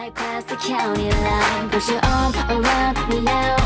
Right past the county line, put your arm around me now.